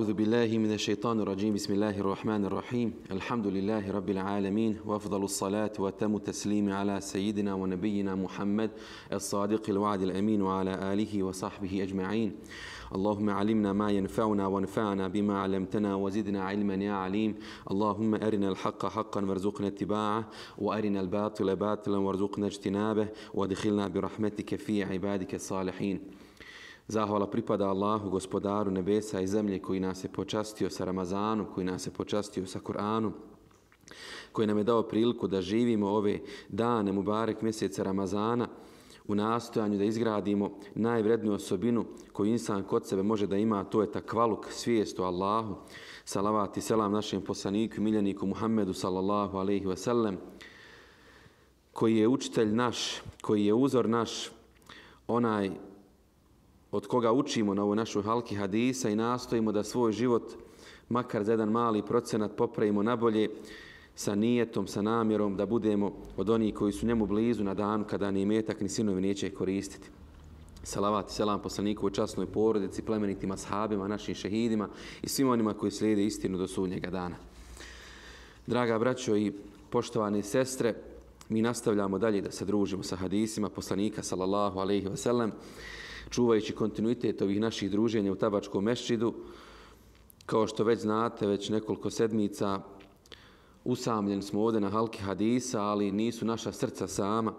أعوذ بالله من الشيطان الرجيم بسم الله الرحمن الرحيم الحمد لله رب العالمين وأفضل الصلاة وأتم التسليم على سيدنا ونبينا محمد الصادق الوعد الأمين وعلى آله وصحبه أجمعين اللهم علمنا ما ينفعنا وانفعنا بما علمتنا وزدنا علما يا عليم اللهم أرنا الحق حقا وارزقنا اتباعه وأرنا الباطل باطلا وارزقنا اجتنابه وادخلنا برحمتك في عبادك الصالحين. Zahvala pripada Allahu, gospodaru nebesa i zemlje, koji nas je počastio sa Ramazanom, koji nas je počastio sa Kur'anom, koji nam je dao priliku da živimo ove dane Mubarek mjeseca Ramazana u nastojanju da izgradimo najvredniju osobinu koju insan kod sebe može da ima, a to je takvaluk, svijest o Allahu. Salavat i selam našem poslaniku i miljeniku Muhammedu sallallahu alaihi wa sallam, koji je učitelj naš, koji je uzor naš, onaj od koga učimo na ovoj našoj halki hadisa i nastojimo da svoj život makar za jedan mali procenat popravimo nabolje sa nijetom, sa namjerom da budemo od onih koji su njemu blizu na dan kada ni imetak ni sinovi neće koristiti. Salavat i selam poslanikovoj časnoj porodici, plemenitim ashabima, našim šehidima i svim onima koji slijede istinu do sudnjega dana. Draga braćo i poštovane sestre, mi nastavljamo dalje da se družimo sa hadisima poslanika sallallahu alejhi ve sellem, čuvajući kontinuitet ovih naših druženja u Tabačkom mešćidu. Kao što već znate, već nekoliko sedmica usamljeni smo ovdje na halki hadisa, ali nisu naša srca sama.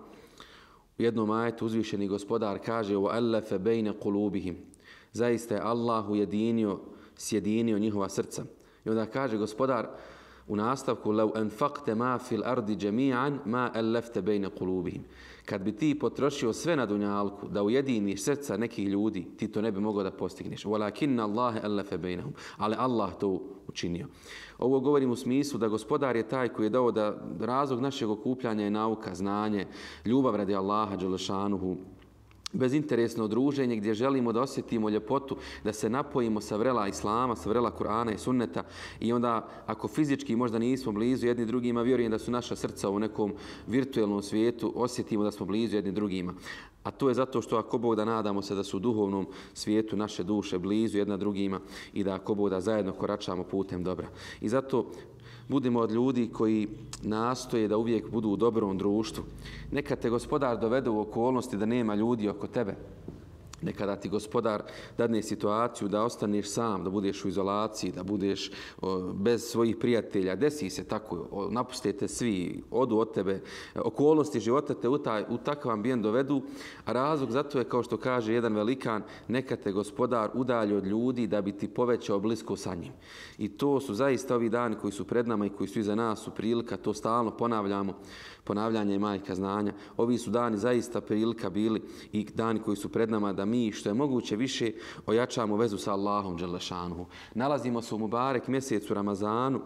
U jednom ajetu uzvišeni gospodar kaže وَأَلَّفَ بَيْنَ قُلُوبِهِمْ, zaista je Allah ujedinio, sjedinio njihova srca. I onda kaže gospodar u nastavku لَوْ أَنْفَقْتَ مَا فِي الْأَرْضِ جَمِيعًا مَا أَلَّفْتَ بَيْنَ قُلُوبِهِمْ. Kad bi ti potrošio sve na dunjalku da ujediniš srca nekih ljudi, ti to ne bi mogao da postigneš. وَلَكِنَّ اللَّهَ أَلَّفَ بَيْنَهُمْ. Ali Allah to učinio. Ovo govorim u smislu da gospodar je taj koji je dao da razlog našeg okupljanja je nauka, znanje, ljubav radi Allaha dželešanuhu, bezinteresno druženje gdje želimo da osjetimo ljepotu, da se napojimo sa vrela Islama, sa vrela Kur'ana i Sunneta, i onda ako fizički možda nismo blizu jedni drugima, vjerujem da su naša srca u nekom virtualnom svijetu, osjetimo da smo blizu jedni drugima. A to je zato što ako Bog da nadamo se da su u duhovnom svijetu naše duše blizu jedna drugima i da ako Bog da zajedno koračamo putem dobra. I zato budimo od ljudi koji nastoje da uvijek budu u dobrom društvu. Neka te gospodar dovede u okolnosti da nema ljudi oko tebe. Nekada ti gospodar dadne situaciju da ostaneš sam, da budeš u izolaciji, da budeš bez svojih prijatelja. Desi se tako, napustite svi, odu od tebe. Okolnosti života te u takav ambijent dovedu, a razlog zato je, kao što kaže jedan velikan, neka te gospodar udalji od ljudi da bi ti povećao blisko sa njim. I to su zaista ovi dani koji su pred nama i koji su iza nas su prilika, to stalno ponavljamo. Ponavljanje je majka znanja. Ovi su dani zaista prilika bili i dani koji su pred nama da mi što je moguće više ojačamo vezu sa Allahom dželešanuhu. Nalazimo se u Mubarek mjesecu Ramazanu.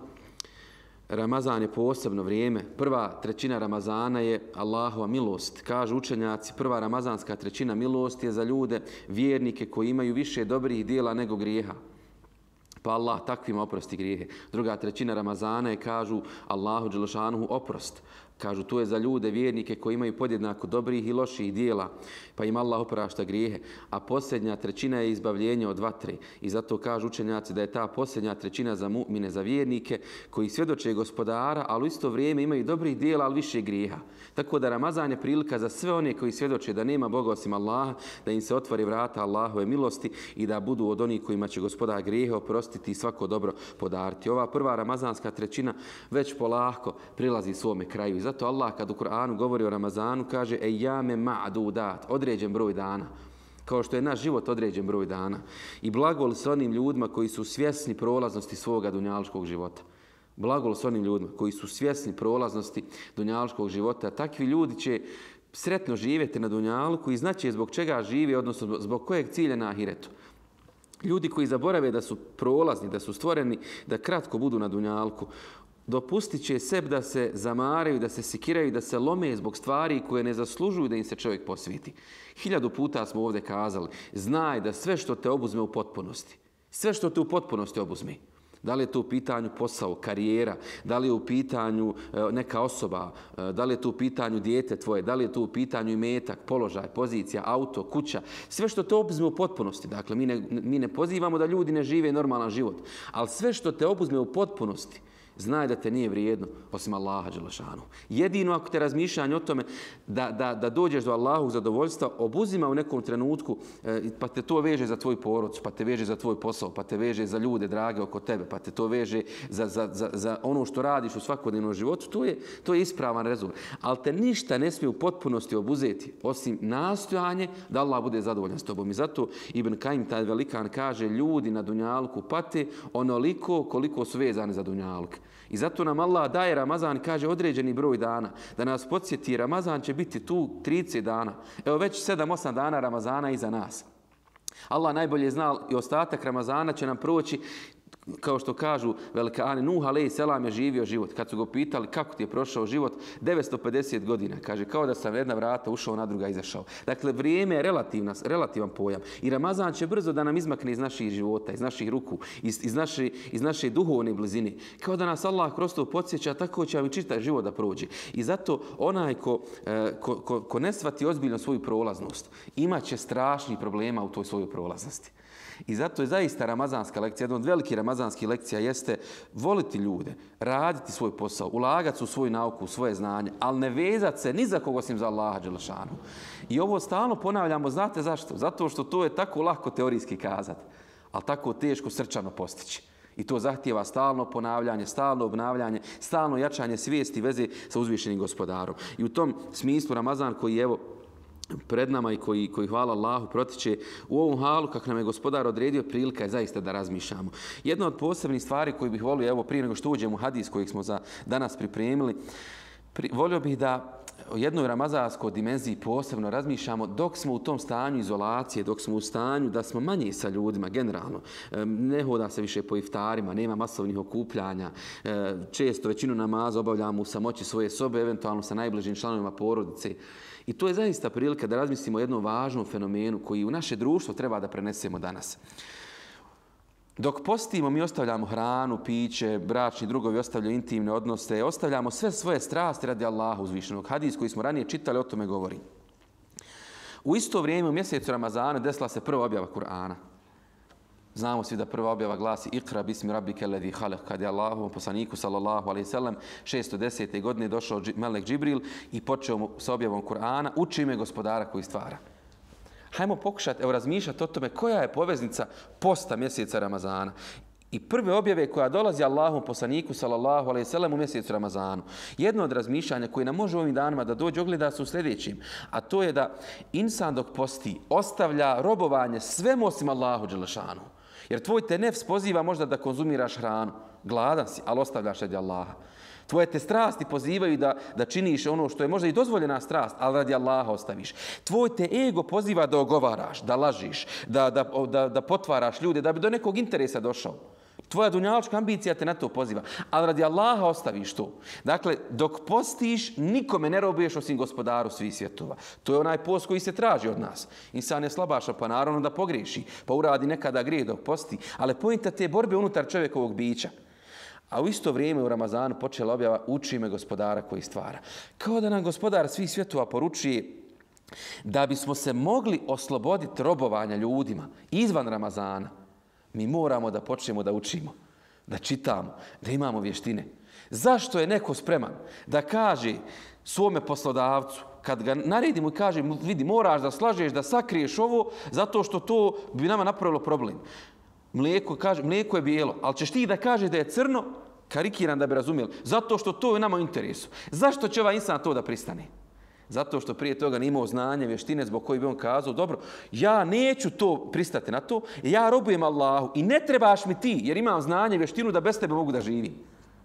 Ramazan je posebno vrijeme. Prva trećina Ramazana je Allahova milost. Kažu učenjaci, prva ramazanska trećina milosti je za ljude, vjernike koji imaju više dobrih dijela nego grijeha. Pa Allah takvima oprosti grijehe. Druga trećina Ramazana je, kažu, Allahu dželešanuhu oprost. Kažu, to je za ljude, vjernike koji imaju podjednako dobrih i loših dijela, pa im Allah oprašta grijehe. A posljednja trećina je izbavljenje od vatre. I zato kažu učenjaci da je ta posljednja trećina za mu'mine, za vjernike, koji svjedoče gospodara, ali u isto vrijeme imaju dobrih dijela, ali više grijeha. Tako da Ramazan je prilika za sve one koji svjedoče da nema Boga osim Allaha, da im se otvori vrata Allahove milosti i da budu od onih kojima će gospodar grijehe oprostiti i svako dobro podariti. Ova prva ramazanska trećina već polako prilazi svome kraju. I zato Allah kad u Kur'anu govori o Ramazanu kaže ejame ma'dudat, određen broj dana. Kao što je naš život određen broj dana. I blagol s onim ljudima koji su svjesni prolaznosti svoga dunjaličkog života. Blagol s onim ljudima koji su svjesni prolaznosti dunjaličkog života. Takvi ljudi će sretno živjeti na dunjalku i znaće zbog čega žive, odnosno zbog kojeg cilja na ahiretu. Ljudi koji zaborave da su prolazni, da su stvoreni, da kratko budu na dunjalku, dopustit će sebi da se zamaraju, da se sikiraju, da se lome zbog stvari koje ne zaslužuju da im se čovjek posviti. 1000 puta smo ovdje kazali, znaj da sve što te obuzme u potpunosti, sve što te u potpunosti obuzme, Da li je to u pitanju posao, karijera, da li je u pitanju neka osoba, da li je to u pitanju dijete tvoje, da li je to u pitanju imetak, položaj, pozicija, auto, kuća, sve što te obuzme u potpunosti. Dakle, mi ne pozivamo da ljudi ne žive normalan život, ali sve što te obuzme u potpunosti, znaj da te nije vrijedno osim Allaha dželešanu. Jedino ako te razmišljanje o tome da dođeš do Allahovog zadovoljstva obuzima u nekom trenutku, pa te to veže za tvoj porodicu, pa te veže za tvoj posao, pa te veže za ljude drage oko tebe, pa te to veže za ono što radiš u svakodnevnom životu, to je ispravan rezultat. Ali te ništa ne smije u potpunosti obuzeti osim nastojanje da Allah bude zadovoljan s tobom. I zato Ibn Kajim, taj velikan, kaže ljudi na dunjalku pate onoliko koliko su vezani za dunjaluk. I zato nam Allah daje Ramazan, kaže određeni broj dana, da nas podsjeti Ramazan će biti tu 30 dana. Evo već 7-8 dana Ramazana iza nas. Allah najbolje zna i ostatak Ramazana će nam proći, kao što kažu velikani, Nuh a.s. je živio život. Kad su ga pitali kako ti je prošao život, 950 godina. Kaže, kao da sam jedna vrata ušao, na druga izašao. Dakle, vrijeme je relativan pojam. I Ramazan će brzo da nam izmakne iz naših života, iz naših ruku, iz naše duhovne blizine. Kao da nas Allah kroz to podsjeća, tako će vam i čitav život da prođe. I zato onaj ko ne shvati ozbiljno svoju prolaznost, imat će strašnih problema u toj svojoj prolaznosti. I zato je zaista ramazanska lekcija, jedna od velikih ramazanskih lekcija jeste voliti ljude, raditi svoj posao, ulagati se u svoju nauku, u svoje znanje, ali ne vezati se ni za koga osim za Allaha dželešanu. I ovo stalno ponavljamo, znate zašto? Zato što to je tako lako teorijski kazati, ali tako teško srčano postići. I to zahtijeva stalno ponavljanje, stalno obnavljanje, stalno jačanje svijesti veze sa uzvišenim gospodarom. I u tom smislu Ramazan koji evo pred nama i koji hvala Allahu protiče u ovom halu kako nam je gospodar odredio, prilika je zaista da razmišljamo. Jedna od posebnih stvari koju bih volio, evo prije nego što uđemo u hadis kojeg smo za danas pripremili, volio bih da o jednoj ramazanskoj dimenziji posebno razmišljamo dok smo u tom stanju izolacije, dok smo u stanju da smo manje sa ljudima generalno. Ne hoda se više po iftarima, nema masovnih okupljanja, često većinu namaza obavljamo u samoći svoje sobe, eventualno sa najbližim članovima porodice. I to je zaista prilika da razmislimo o jednom važnom fenomenu koji u naše društvo treba da prenesemo danas. Dok postimo, mi ostavljamo hranu, piće, bračni drugovi ostavljaju intimne odnose, ostavljamo sve svoje strasti radi Allaha uzvišenog. Hadis koji smo ranije čitali o tome govori. U isto vrijeme u mjesecu Ramazana desila se prva objava Kur'ana. Znamo svi da prva objava glasi Iqra bismi rabbike ledhi halak, kad je Allahovom poslaniku sallallahu alejhi ve sellem 610. godine došao melek Džibril i počeo sa objavom Kur'ana, uči ime gospodara koji stvara. Hajmo pokušati razmišljati o tome koja je poveznica posta mjeseca Ramazana. I prve objave koja dolazi Allahovom poslaniku sallallahu alejhi ve sellem u mjesecu Ramazanu. Jedno od razmišljanja koje nam može ovim danima da dođe ogleda se u sljedećim, a to je da insan dok posti ostavlja robovanje svemu osim Allahu dželešanu. Jer tvoj te nefs poziva možda da konzumiraš hranu. Gladan si, ali ostavljaš radi Allaha. Tvoje te strasti pozivaju da činiš ono što je možda i dozvoljena strast, ali radi Allaha ostaviš. Tvoj te ego poziva da ogovaraš, da lažiš, da potvaraš ljude, da bi do nekog interesa došao. Tvoja dunjalička ambicija te na to poziva, ali radi Allaha ostaviš to. Dakle, dok postiš, nikome ne robuješ osim gospodaru svih svjetova. To je onaj post koji se traži od nas. Insan je slabaša, pa naravno da pogriješi, pa uradi nekada grije dok posti, ali pointa te borbe unutar čovjekovog bića. A u isto vrijeme u Ramazanu počela objava uči ime gospodara koji stvara. Kao da nam gospodar svih svjetova poručuje da bismo se mogli osloboditi robovanja ljudima izvan Ramazana, mi moramo da počnemo da učimo, da čitamo, da imamo vještine. Zašto je neko spreman da kaže svome poslodavcu, kad ga naredimo i kaže, vidi, moraš da slažeš, da sakriješ ovo, zato što to bi nama napravilo problem. Mlijeko je bijelo, ali ćeš ti da kažeš da je crno, karikiram da bi razumjeli, zato što to je nama u interesu. Zašto će ovaj insan to da pristane? Zato što prije toga nije imao znanje, vještine zbog koji bi on kazao, dobro, ja neću to pristati na to, ja robujem Allahu i ne trebaš mi ti, jer imam znanje, vještinu da bez tebe mogu da živim.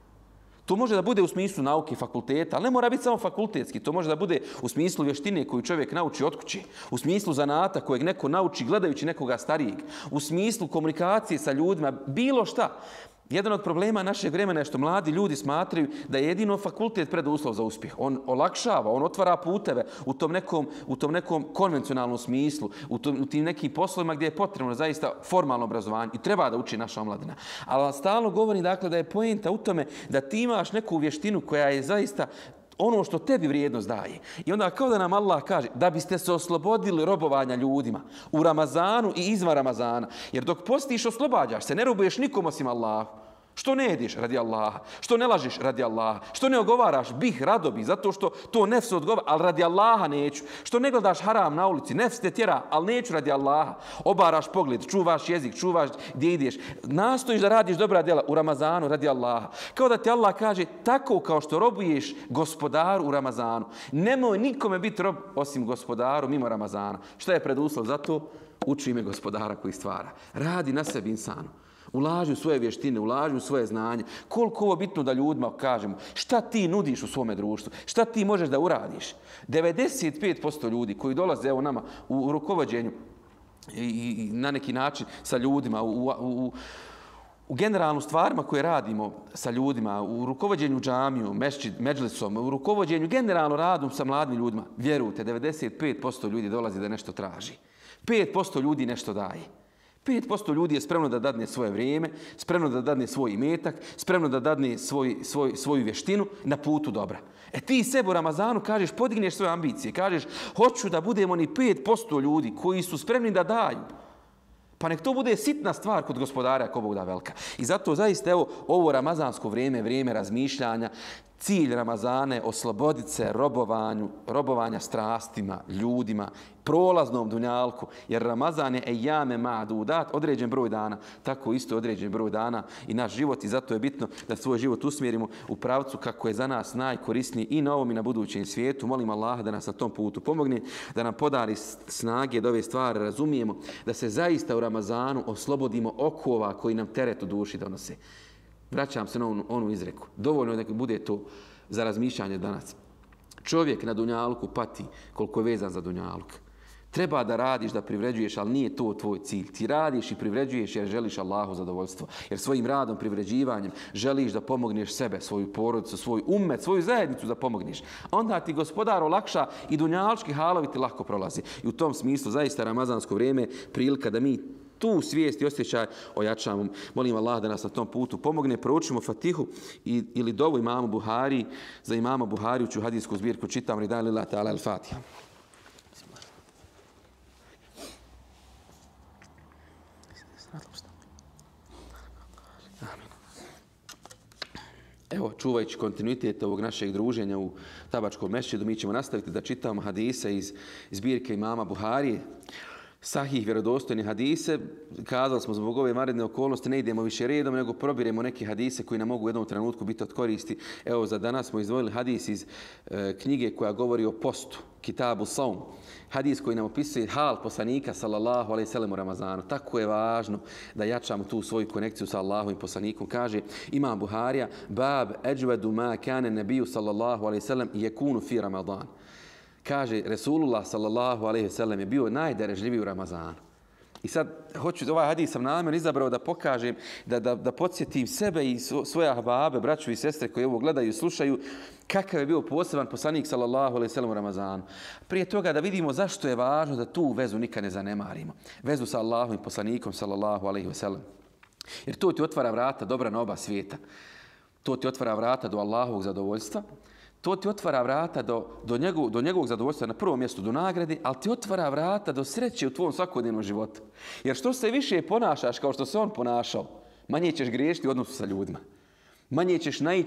To može da bude u smislu nauke, fakulteta, ali ne mora biti samo fakultetski. To može da bude u smislu vještine koju čovjek nauči od kuće, u smislu zanata kojeg neko nauči gledajući nekoga starijeg, u smislu komunikacije sa ljudima, bilo šta. Jedan od problema našeg vremena je što mladi ljudi smatraju da je jedino fakultet preduslov za uspjeh. On olakšava, on otvara puteve u tom nekom konvencionalnom smislu, u tim nekim poslovima gdje je potrebno zaista formalno obrazovanje i treba da uči naša omladina. Ali stalno govorim dakle da je poenta u tome da ti imaš neku vještinu koja je zaista ono što tebi vrijednost daje. I onda kao da nam Allah kaže da biste se oslobodili robovanja ljudima u Ramazanu i izvan Ramazana. Jer dok postiš oslobađaš se, ne robuješ nikom osim Allahu. Što ne jediš radi Allaha? Što ne lažiš radi Allaha? Što ne ogovaraš bih, rado bih, zato što to nefs odgovara, ali radi Allaha neću. Što ne gledaš haram na ulici? Nefs te tjera, ali neću radi Allaha. Obaraš pogled, čuvaš jezik, čuvaš gdje ideš. Nastojiš da radiš dobra djela u Ramazanu radi Allaha. Kao da ti Allah kaže, tako kao što robuješ gospodaru u Ramazanu. Nemoj nikome biti rob osim gospodaru mimo Ramazana. Šta je preduslov za to? Uči ime gospodara koji stvara. Radi na sebi insanu. Ulaži u svoje vještine, ulaži u svoje znanje. Koliko ovo bitno da ljudima kažemo šta ti nudiš u svome društvu, šta ti možeš da uradiš. 95% ljudi koji dolaze evo nama u rukovođenju i na neki način sa ljudima, u generalnu stvarima koje radimo sa ljudima, u rukovođenju džamiju, medžlisom, u rukovođenju generalno radom sa mladim ljudima, vjerujte, 95% ljudi dolazi da nešto traži. 5% ljudi nešto daje. 5% ljudi je spremno da dadne svoje vrijeme, spremno da dadne svoj imetak, spremno da dadne svoju vještinu na putu dobra. Ti sebi u Ramazanu kažeš, podigneš svoje ambicije, kažeš, hoću da budemo ni 5% ljudi koji su spremni da daju. Pa nek to bude sitna stvar kod gospodara ako Bog da velika. I zato zaista evo ovo ramazansko vrijeme, vrijeme razmišljanja, cilj Ramazana je osloboditi se robovanja strastima, ljudima, prolaznom dunjalku, jer Ramazan je ejame ma'dudat, određen broj dana, tako isto određen broj dana i naš život i zato je bitno da svoj život usmjerimo u pravcu kako je za nas najkorisniji i na ovom i na budućem svijetu. Molim Allaha da nas na tom putu pomogne, da nam podari snage da ove stvari razumijemo, da se zaista u Ramazanu oslobodimo okova koji nam teret u duši donose. Vraćam se na onu izreku. Dovoljno da bude to za razmišljanje danas. Čovjek na dunjalku pati koliko je vezan za dunjaluk. Treba da radiš, da privređuješ, ali nije to tvoj cilj. Ti radiš i privređuješ jer želiš Allahu zadovoljstvo. Jer svojim radom, privređivanjem želiš da pomogneš sebe, svoju porodicu, svoj ummet, svoju zajednicu da pomogneš. Onda ti gospodar olakša i dunjalčki halovi ti lako prolazi. I u tom smislu zaista ramazansko vrijeme prilika da mi tu svijest i osjećaj ojačamo. Molim Allah da nas na tom putu pomogne. Proučimo Fatihu ili dovu imamu Buhari. Za imama Buhariju ću hadijsku zbirku čitam Ridan lillahi ta'ala al-Fatiha. Evo, čuvajući kontinuitet ovog našeg druženja u Tabačkom mešćidu, mi ćemo nastaviti da čitamo hadise iz zbirke imama Buharije. Sahih, vjerodostojni hadise. Kazali smo zbog ove vanredne okolnosti ne idemo više redom, nego probiremo neke hadise koji nam mogu u jednom trenutku biti od koristi. Evo, za danas smo izdvojili hadis iz knjige koja govori o postu, Kitabu Saum. Hadis koji nam opisuje hal poslanika sallallahu alejhi ve sellem u Ramazanu. Tako je važno da jačamo tu svoju konekciju sa Allahom i poslanikom. Kaže imam Buharija, bab ajwadu ma kana nabiju sallallahu alejhi ve sellem yakunu fi Ramadan. Kaže, Resulullah sallallahu alejhi ve sellem je bio najdarežljiviji u Ramazanu. I sad, ovaj hadis sam namjerno izabrao da pokažem, da podsjetim sebe i svoje ahbabe, braću i sestre koji ovo gledaju i slušaju, kakav je bio poseban poslanik sallallahu alejhi ve sellem u Ramazanu. Prije toga da vidimo zašto je važno da tu vezu nikad ne zanemarimo. Vezu sa Allahom i poslanikom sallallahu alejhi ve sellem. Jer to ti otvara vrata dobra na oba svijeta. To ti otvara vrata do Allahovog zadovoljstva. To ti otvara vrata do njegovog zadovoljstva na prvom mjestu, do nagrade, ali ti otvara vrata do sreće u tvom svakodnevnom životu. Jer što se više ponašaš kao što se on ponašao, manje ćeš griješiti u odnosu sa ljudima. Manje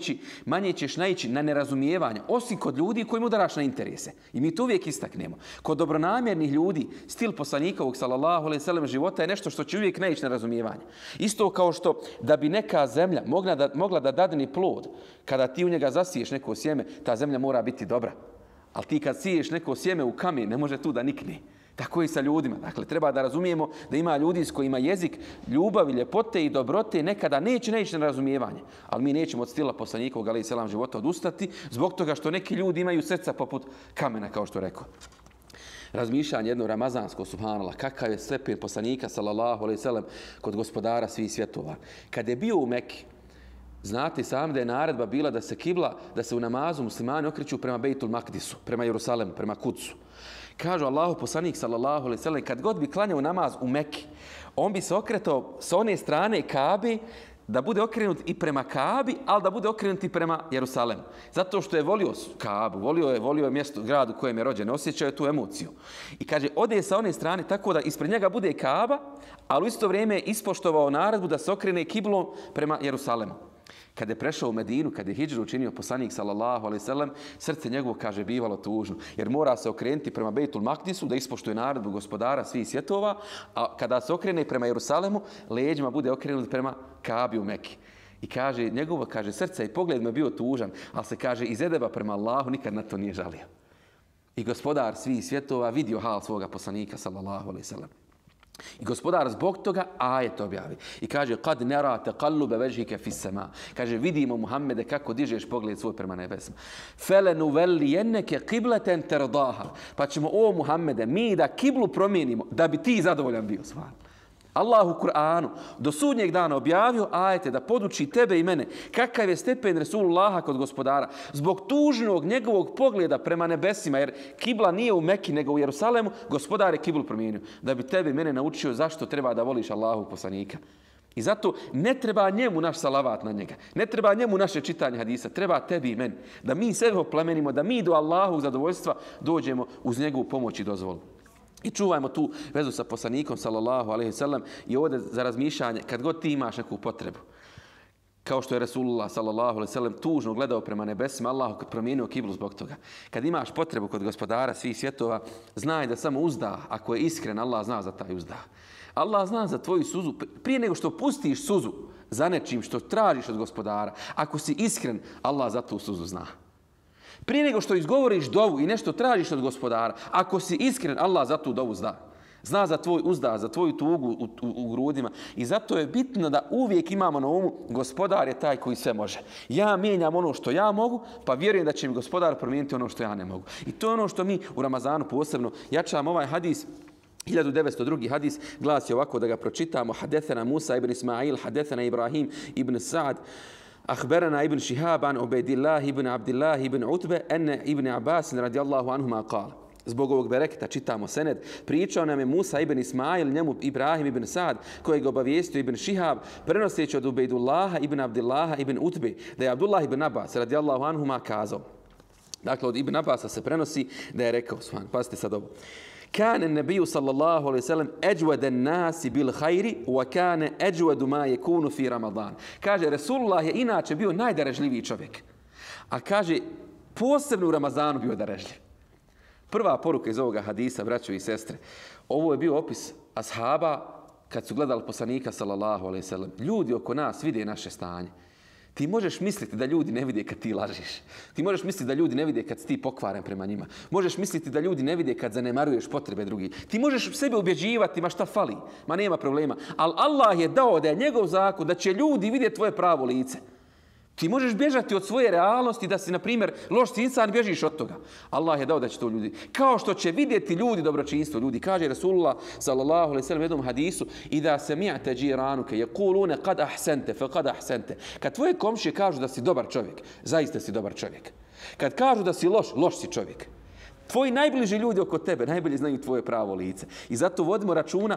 ćeš naići na nerazumijevanje, osim kod ljudi kojim udaraš na interese. I mi to uvijek istaknemo. Kod dobronamjernih ljudi, stil poslanikovog sallallahu alejhi ve sellem života je nešto što će uvijek naići na razumijevanje. Isto kao što da bi neka zemlja mogla da dadne plod, kada ti u njega zasiješ neko sjeme, ta zemlja mora biti dobra. Ali ti kad siješ neko sjeme u kamen, ne može tu da nikne. Tako i sa ljudima. Dakle, treba da razumijemo da ima ljudi s kojima jezik ljubavi, ljepote i dobrote nekada neće naići na razumijevanje. Ali mi nećemo od stila poslanikovog alejhi selam života odustati zbog toga što neki ljudi imaju srca poput kamena, kao što rekao. Razmišljanje jedno ramazansko, subhanallah, kakav je stepen poslanika sallallahu alejhi ve sellem kod gospodara svih svjetova. Kad je bio u Mekki, Znate sami da je naredba bila da se kibla, da se u namazu muslimani okreću prema Bejtul Makdisu, prema Jerusalemu, prema Kudsu. Kažu Allahu poslanik sallallahu alejhi ve sellem, kad god bi klanjao namaz u Mekki, on bi se okretao s one strane Kabe, da bude okrenut i prema Kabi, ali da bude okrenut i prema Jerusalemu. Zato što je volio Kabu, volio je mjesto, grad u kojem je rođen, osjećao je tu emociju. I kaže, ode sa one strane tako da ispred njega bude Kaba, ali u isto vrijeme je ispoštovao naredbu da se okrene kiblom prema Jerusalemu. Kada je prešao u Medinu, kada je hidžru učinio poslanik sallallahu alejhi ve sellem, srce njegovo, kaže, bivalo tužno, jer mora se okrenuti prema Bejtul Makdisu da ispoštuje naredbu gospodara svih svjetova, a kada se okrene prema Jerusalemu, leđima bude okrenut prema Kabi u Meki. I kaže, njegovo, kaže, srce i pogled mu je bio tužan, ali se, kaže, iz edeba prema Allahu nikad na to nije žalio. I gospodar svih svjetova vidio hal svoga poslanika sallallahu alejhi ve sellem. I gospodar zbog toga ajet objavi. I kaže, kad nera taqallube vejhike fis sama. Kaže, vidimo Muhammede kako dižeš pogled svoj prema nebesima. Felenuvelliyenneke qiblatan tardaha. Pa ćemo, o Muhammede, mi da kiblu promijenimo da bi ti zadovoljan bio s vama. Allah u Kur'anu do sudnjeg dana objavio ajete da poduči tebe i mene kakav je stepen Resulullaha kod gospodara zbog tužnog njegovog pogleda prema nebesima, jer kibla nije u Mekki nego u Jerusalemu, gospodar je kiblu promijenio da bi tebe i mene naučio zašto treba da voliš Allahu poslanika. I zato ne treba njemu naš salavat na njega, ne treba njemu naše čitanje hadisa, treba tebi i meni da mi sebe oplemenimo, da mi do Allahu zadovoljstva dođemo uz njegovu pomoć i dozvolu. I čuvajmo tu vezu sa poslanikom sallallahu alejhi ve sellem i ovdje za razmišljanje kad god ti imaš neku potrebu. Kao što je Resulullah sallallahu alejhi ve sellem tužno gledao prema nebesima, Allahu promijenio kiblu zbog toga. Kad imaš potrebu kod gospodara svih svjetova, znaj da samo uzdah, ako je iskren, Allah zna za taj uzdah. Allah zna za tvoju suzu, prije nego što pustiš suzu za nečim što tražiš od gospodara, ako si iskren, Allah za tu suzu zna. Prije nego što izgovoriš dovu i nešto tražiš od gospodara, ako si iskren, Allah za tu dovu zna. Zna za tvoj uzdah, za tvoju tugu u grudima. I zato je bitno da uvijek imamo na umu, gospodar je taj koji sve može. Ja mijenjam ono što ja mogu, pa vjerujem da će mi gospodar promijeniti ono što ja ne mogu. I to je ono što mi u Ramazanu posebno jačamo. Ovaj hadis, 1902. hadis, glasi ovako da ga pročitamo. Hadethena Musa ibn Ismail, hadethena Ibrahim ibn Sa'd, أخبرنا ابن شهاب عن عبيد الله بن عبد الله بن عتبة أن ابن عباس رضي الله عنهما قال. Zbog ovog bereketa čitamo sened. Pričao nam je Musa ibn Ismail, njemu Ibrahim ibn Sa'd, kojeg obavijestio ibn Šihab, prenoseći od Ubejdullaha ibn Abdillaha ibn Utbe, da je Abdullah ibn Abbas radijallahu anhuma kazao. Dakle, od ibn Abbasa se prenosi da je rekao, pazite sad ovo. كان النبي صلى الله عليه وسلم أجود الناس بالخير وكان أجود ما يكون في رمضان. Kaže, Resulullah je inače bio najdarežljiviji čovjek. A kaže, posebno u Ramazanu bio darežljiv. Prva poruka iz ovoga hadisa, braćo i sestre, ovo je bio opis ashaba kad su gledali poslanika sallallahu alejhi ve sellem. Ljudi oko nas vide naše stanje. Ti možeš misliti da ljudi ne vide kad ti lažiš. Ti možeš misliti da ljudi ne vide kad si ti pokvaren prema njima. Možeš misliti da ljudi ne vide kad zanemaruješ potrebe drugih. Ti možeš sebe ubjeđivati, ma šta fali, ma nema problema. Ali Allah je dao da je njegov zakon, da će ljudi vidjeti tvoje pravo lice. Ti možeš bježati od svoje realnosti da si, na primjer, loš insan, bježiš od toga. Allah je dao da će to ljudi. Kao što će vidjeti ljudi dobročinstvo ljudi. Kaže Resulullah sallallahu alejhi ve sellem u jednom hadisu: "Iza sami'ta jiranuka yaquluna qad ahsanta fa qad ahsanta." Kad tvoje komšije kažu da si dobar čovjek, zaista si dobar čovjek. Kad kažu da si loš, loš si čovjek. Tvoji najbliži ljudi oko tebe najbolje znaju tvoje pravo lice. I zato vodimo računa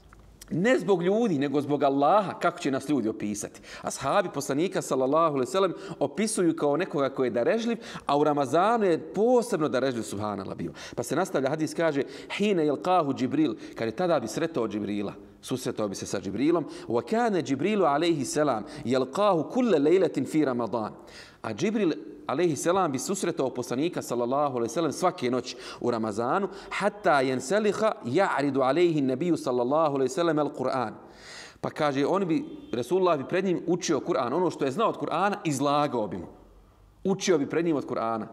ne zbog ljudi, nego zbog Allaha, kako će nas ljudi opisati. Ashabi poslanika sallallahu alejhi ve sellem opisuju kao nekoga koji je darežljiv, a u Ramazanu je posebno darežljiv, subhanallah, bio. Pa se nastavlja hadis, kaže: "Hine yalqahu Džibril", kaže tada bi sretao Džibrila, susretao bi se sa Džibrilom. "Wa kana Džibrilu alejhi selam yalqahu kulla lejletin fi Ramadan." A Džibril alejhi selam bi susretao poslanika sallallahu alejhi ve sellem svake noći u Ramazanu, hatta yansaliha ya'ridu alejhi nabiju sallallahu alejhi ve sellem al-Qur'an. Pa kaže, Resulullah bi pred njim učio Kur'an, ono što je znao od Kur'ana izlagao bi mu. Učio bi pred njim od Kur'ana.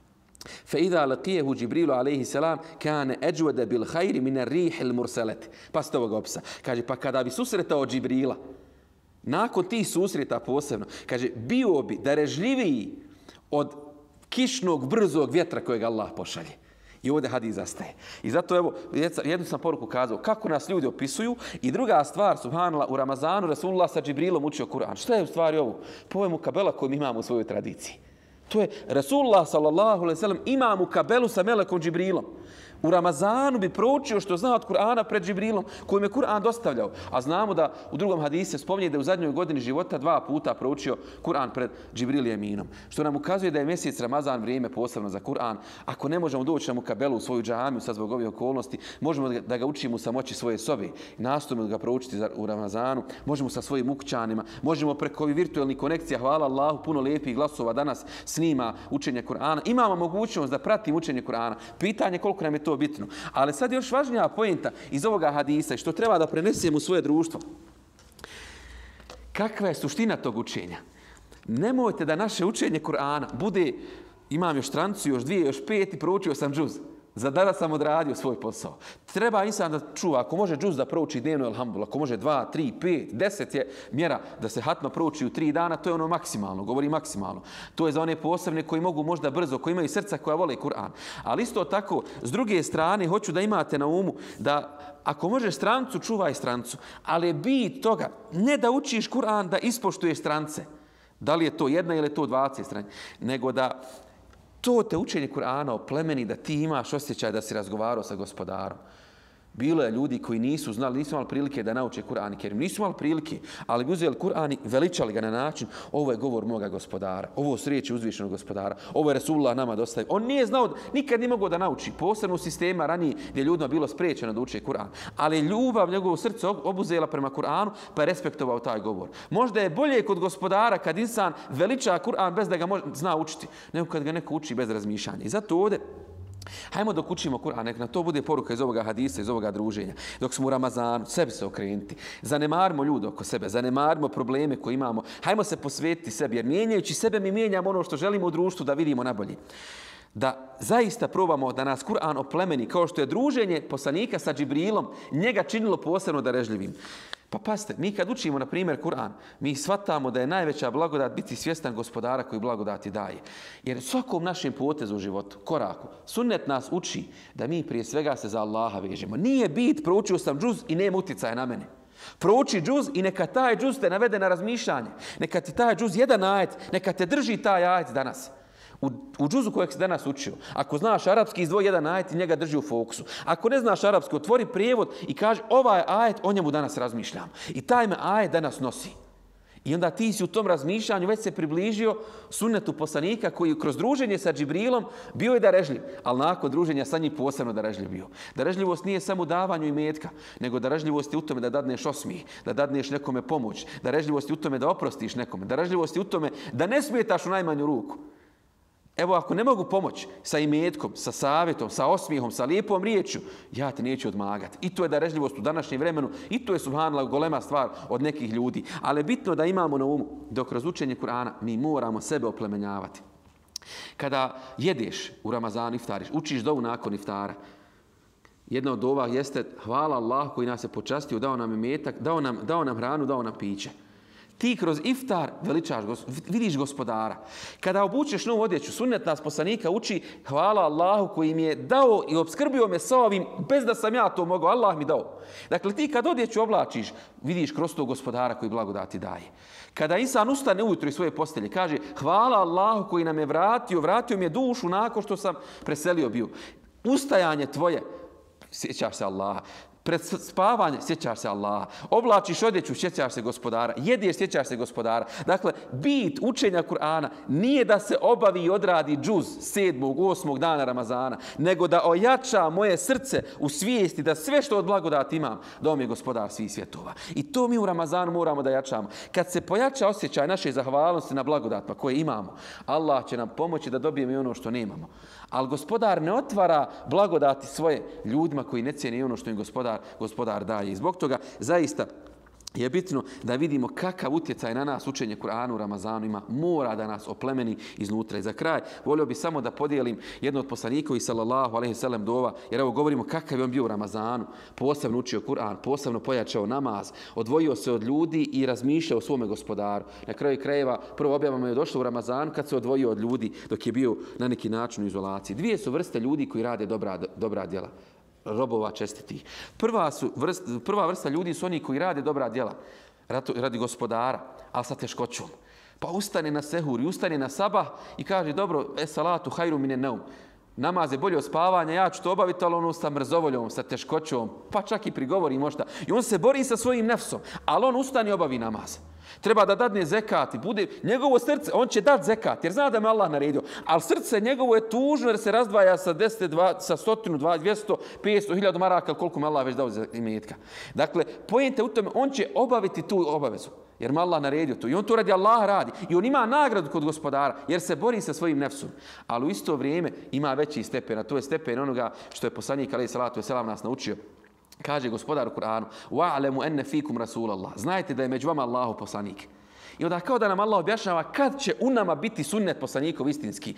فإذا لقيه جبريل عليه السلام كان أجود بالخير من الريح المرسلة. Pa ste ovoga opisa. Kaže, pa kada bi susretao Džibrila, nakon tih susreta posebno, kaže, bio bi darežljiviji od kišnog brzog vjetra kojeg Allah pošalje. I ovdje hadis zastaje. I zato evo, jednu sam poruku kazao, kako nas ljudi opisuju. I druga stvar, subhanallah, u Ramazanu Rasulullah sa Džibrilom učio Kur'an. Šta je u stvari ovo? Po ovoj mukabela koju mi imamo u svojoj tradiciji. To je Rasulullah sallallahu alejhi ve sellem ima mukabelu sa melekom Džibrilom. U Ramazanu bi proučio što zna od Kur'ana pred Džibrilom, kojim je Kur'an dostavljao. A znamo da u drugom hadisu se spominje da je u zadnjoj godini života 2 puta proučio Kur'an pred Džibril i Eminom. Što nam ukazuje da je mjesec Ramazan vrijeme posebno za Kur'an. Ako ne možemo doći na mukabelu u svoju džamiju sad zbog ovih okolnosti, možemo da ga učimo u samoći svoje sobe i nastojimo da ga proučiti u Ramazanu, možemo sa svojim ukućanima, možemo preko ovih virtualnih konekcija, hvala Allahu, puno lijepih glasova danas snima učenje Kur'ana. Imamo mogućnost da pratimo učenje Kur'ana. Pitanje koliko nam je to bitno. Ali sad još važnija poenta iz ovoga hadisa i što treba da prenesemo u svoje društvo. Kakva je suština tog učenja? Nemojte da naše učenje Kur'ana bude, imam još strancu, još 2, još 5 i proučio sam džuz. Za danas sam odradio svoj posao. Treba insan da čuva, ako može džuz da prouči dnevno, alhamdulillah, ako može 2, 3, 5, 10 je mjera da se hatma prouči u 3 dana, to je ono maksimalno, govori maksimalno. To je za one posebne koji mogu možda brzo, koji imaju srca koja vole Kur'an. Ali isto tako, s druge strane, hoću da imate na umu da ako možeš strancu, čuvaj strancu. Ali je bit toga, ne da učiš Kur'an da ispoštuješ strance. Da li je to 1 ili je to 20 stranice, nego da to te učenje Kur'ana oplemeni da ti imaš osjećaj da si razgovarao sa gospodarom. Bilo je ljudi koji nisu znali, nisu imali prilike da nauče Kur'an i Kerim. Nisu imali prilike, ali bi uzeli Kur'an i veličali ga na način, ovo je govor moga gospodara, ovo su riječi uzvišenog gospodara, ovo je Resulullah nama dostavio. On nije znao, nikad nije mogao da nauči, posebno u sistema ranije gdje ljudima bilo spriječeno da uče Kur'an. Ali ljubav njegovo srce obuzela prema Kur'anu pa je respektovao taj govor. Možda je bolje kod gospodara kad insan veliča Kur'an bez da ga zna učiti, nego kad ga neko uči bez razmišljanja. I zato ovdje hajmo dok učimo Kur'an, nek na to bude poruka iz ovoga hadisa, iz ovoga druženja. Dok smo u Ramazanu, sebi se okrenuti. Zanemarimo ljude oko sebe, zanemarimo probleme koje imamo. Hajmo se posvetiti sebi, jer mijenjajući sebe mi mijenjamo ono što želimo u društvu da vidimo nabolje. Da zaista probamo da nas Kur'an oplemeni, kao što je druženje poslanika sa Džibrilom njega činilo posebno darežljivim. Pa pazite, mi kad učimo, na primjer, Kur'an, mi shvatamo da je najveća blagodat biti svjestan gospodara koji blagodati daje. Jer svakom našem potezu u životu, koraku, sunnet nas uči da mi prije svega se za Allaha vežemo. Nije bit, proučio sam džuz i nema utjecaja na mene. Prouči džuz i neka taj džuz te navede na razmišljanje. Neka ti taj džuz jedan ajet, neka te drži taj ajet danas. U džuzu kojeg si danas učio. Ako znaš arapski, izdvoji jedan ajet i njega drži u fokusu. Ako ne znaš arapski, otvori prijevod i kaže ovaj ajet, o njemu danas razmišljam. I taj me ajet danas nosi. I onda ti si u tom razmišljanju već se približio sunnetu poslanika koji kroz druženje sa Džibrilom bio je darežljiv, ali nakon druženja sa njim posebno darežljiv bio. Darežljivost nije samo u davanju imetka, nego darežljivost je u tome da dadneš osmijeh, da dadneš nekome pomoć, darežljivost je u tome da oprostiš nekome, darežljivost je u tome da ne smetaš u najmanju ruku. Evo, ako ne mogu pomoći sa imetkom, sa savjetom, sa osmijehom, sa lijepom riječju, ja te neću odmagati. I to je darežljivost u današnjem vremenu, i to je subhanallah golema stvar od nekih ljudi. Ali je bitno da imamo na umu, dok kroz učenje Kur'ana mi moramo sebe oplemenjavati. Kada jedeš u Ramazanu, iftariš, učiš dovu nakon iftara, jedna od dova jeste hvala Allah koji nas je počastio, dao nam imetak, dao nam hranu, dao nam piće. Ti kroz iftar veličaš, vidiš gospodara. Kada obučeš novu odjeću, sunnet nas poslanika uči hvala Allahu koji mi je dao i opskrbio me sa ovim bez da sam ja to mogao. Allah mi dao. Dakle, ti kad odjeću oblačiš, vidiš kroz to gospodara koji blagodati daje. Kada insan ustane ujutro iz svoje postelje, kaže hvala Allahu koji nam je vratio mi je dušu nakon što sam preselio bio. Ustajanje tvoje, sjećaš se Allaha. Pred spavanje sjećaš se Allaha. Oblačiš odjeću, sjećaš se gospodara. Jedeš, sjećaš se gospodara. Dakle, bit učenja Kur'ana nije da se obavi i odradi džuz 7. 8. dana Ramazana, nego da ojača moje srce u svijesti da sve što od blagodati imam, da on je gospodar svih svjetova. I to mi u Ramazanu moramo da jačamo. Kad se pojača osjećaj naše zahvalnosti na blagodatima koje imamo, Allah će nam pomoći da dobijemo i ono što nemamo. Ali gospodar ne otvara blagodati svoje ljudima koji ne cijene ono što im gospodar daje. I zbog toga zaista je bitno da vidimo kakav utjecaj na nas učenje Kur'ana u Ramazanu ima. Mora da nas oplemeni iznutra. I za kraj, volio bih samo da podijelim jedno od poslanikovi sallallahu alejhi ve sellem dova, jer evo govorimo kakav je on bio u Ramazanu. Posebno učio Kur'an, posebno pojačao namaz, odvojio se od ljudi i razmišljao o svome gospodaru. Na kraju krajeva, prvo objava mu je došla u Ramazanu kad se odvojio od ljudi dok je bio na neki način u izolaciji. Dvije su vrste ljudi koji rade dobra djela. Robova čestitih. Prva vrsta ljudi su oni koji rade dobra djela radi gospodara, ali sa teškoćom. Pa ustane na sehur i ustane na sabah i kaže dobro, salatu hajru mine neum. Namaz je bolje od spavanja, ja ću to obaviti, ali ono sa mrzovoljom, sa teškoćom, pa čak i prigovori možda. I on se bori sa svojim nefsom, ali on ustane i obavi namaz. Treba da dadne zekat i bude njegovo srce, on će dati zekat jer zna da me Allah naredio, ali srce njegovo je tužno jer se razdvaja sa 10, sa 100, 200, 500, 1000 maraka, koliko me Allah već dao za imetka. Dakle, pojenta u tome, on će obaviti tu obavezu jer me Allah naredio to i on to radi Allah radi i on ima nagradu kod gospodara jer se bori sa svojim nefsom, ali u isto vrijeme ima veći stepen, a to je stepen onoga što je poslanik alejhi salatu vesselam nas naučio. Kaže gospodar u Kur'anu: "Wa'lamu anna fikum rasulallah." Znajte da je među vama Allahov poslanik. I onda kao da nam Allah objašnjava kad će u nama biti sunnet poslanikov istinski.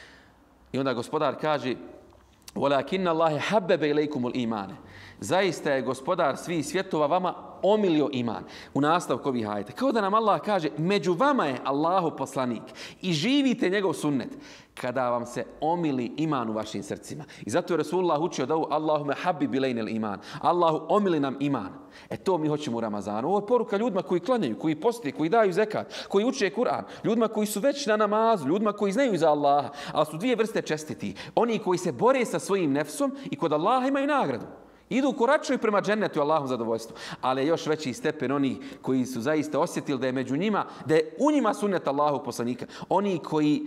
I onda gospodar kaže: "Walakinna Allaha habbaba ilaykumul iman." Zaista je gospodar svih svjetova vama omilio iman. U nastavku ovih ajeta. Kao da nam Allah kaže, među vama je Allahov poslanik i živite njegov sunnet kada vam se omili iman u vašim srcima. I zato je Rasulullah učio da Allahume habib ilejnel iman. Allahu omili nam iman. To mi hoćemo u Ramazanu. Ovo je poruka ljudima koji klanjaju, koji poste, koji daju zekat, koji uče Kur'an, ljudima koji su već na namazu, ljudima koji znaju za Allaha, ali su dvije vrste čestiti. Oni koji se bore sa svojim nefsom i kod Allaha imaju nagradu. Idu koračaju prema džennetu i Allahom zadovoljstvu. Ali je još veći stepen oni koji su zaista osjetili da je među njima, da je u njima sunnet Allahov poslanika. Oni koji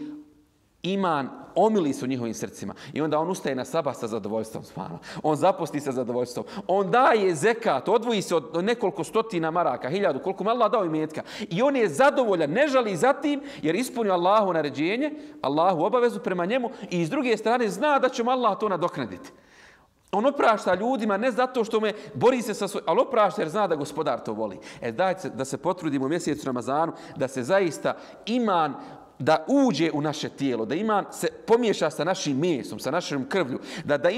iman omili su njihovim srcima. I onda on ustaje na sabah sa zadovoljstvom. On zaposti sa zadovoljstvom. On daje zekat, odvoji se od nekoliko stotina maraka, 1000, koliko mu Allah dao imetka. I on je zadovoljan, ne žali za tim jer ispunio Allahu naređenje, Allahu obavezu prema njemu i s druge strane zna da će mu Allah to nadoknaditi. On oprašta ljudima ne zato što me bori se sa svojim, ali oprašta jer zna da gospodar to voli. Dajte da se potrudimo u mjesecu Ramazanu, da se zaista iman da uđe u naše tijelo, da iman se pomiješa sa našim mesom, sa našom krvlju, da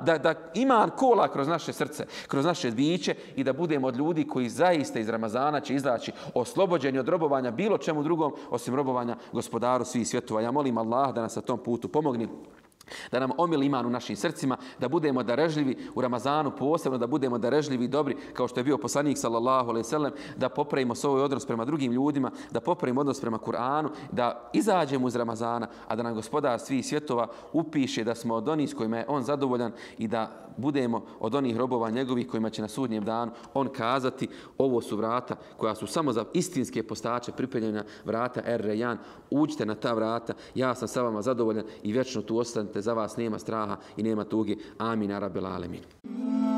iman kola kroz naše srce, kroz naše biće i da budemo od ljudi koji zaista iz Ramazana će izaći oslobođeni od robovanja bilo čemu drugom osim robovanja gospodaru svih svjetova. Ja molim Allah da nas na tom putu pomogne, da nam omili iman u našim srcima, da budemo darežljivi u Ramazanu, posebno da budemo darežljivi i dobri, kao što je bio poslanik sallallahu alejhi ve sellem, da popravimo svoj odnos prema drugim ljudima, da popravimo odnos prema Kur'anu, da izađemo iz Ramazana, a da nam gospodar svih svjetova upiše da smo od onih s kojima je on zadovoljan i da budemo od onih robova njegovih kojima će na sudnjem danu on kazati: ovo su vrata koja su samo za istinske postače pripremljena, vrata Er-Rejjan, uđite na ta vrata, ja sam sa vama zadovoljan i vječno tu ostanite, za vas nema straha i nema tuge. Amin, ya rabbel alemin.